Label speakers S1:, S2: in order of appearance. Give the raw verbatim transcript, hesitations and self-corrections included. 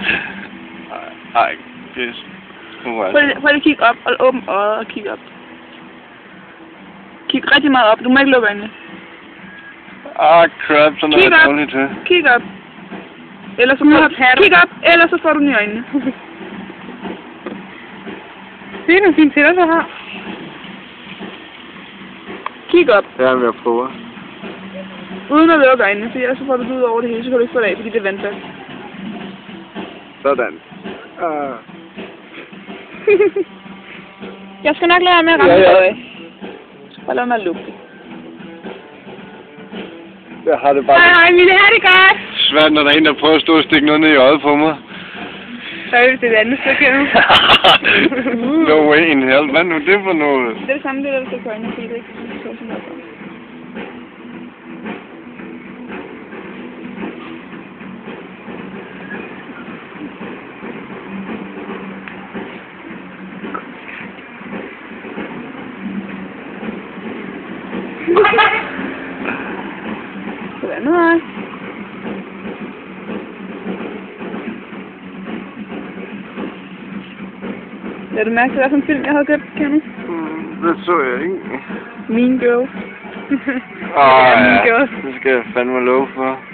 S1: Ej, pis.
S2: Prøv lige, prøv lige at kigge op, og åbne øjet og kigge op. Kig rigtig meget op, du må ikke lukke øjnene.
S1: Ah, crap, sådan er jeg dårlig til.
S2: Kig op. Ellers så får du, kig op, ellers så får du den i øjnene.
S3: Det er nogle fine tænder, du har.
S2: Kig op.
S1: Ja, men jeg prøver.
S2: Uden at lukke øjnene, for ellers så får du det ud over det hele, så kan du ikke få det af, fordi det er vandfast.
S1: Sådan. Uh.
S2: Jeg skal nok lade være med at ramme
S1: ja, ja.
S2: øje. Bare lad mig at lukke det.
S1: Jeg har det bare...
S3: Hej, hej, Mille, ha' det godt!
S1: Svært, når der er en, der prøver at stå og stikke noget ned i øjet på mig.
S3: Så er det det andet stykke nu.
S1: No way in hell. Hvad nu det for noget?
S2: Det er det samme, det der, du skal gøre øjnene, fordi det ikke så sådan noget for. Sådan noget. Lad du mærke til, hvad for en film jeg havde købt, Kenny?
S1: Mm, det så jeg ikke.
S2: Mean Girls.
S1: Åh, ja. Det skal jeg fandme love for.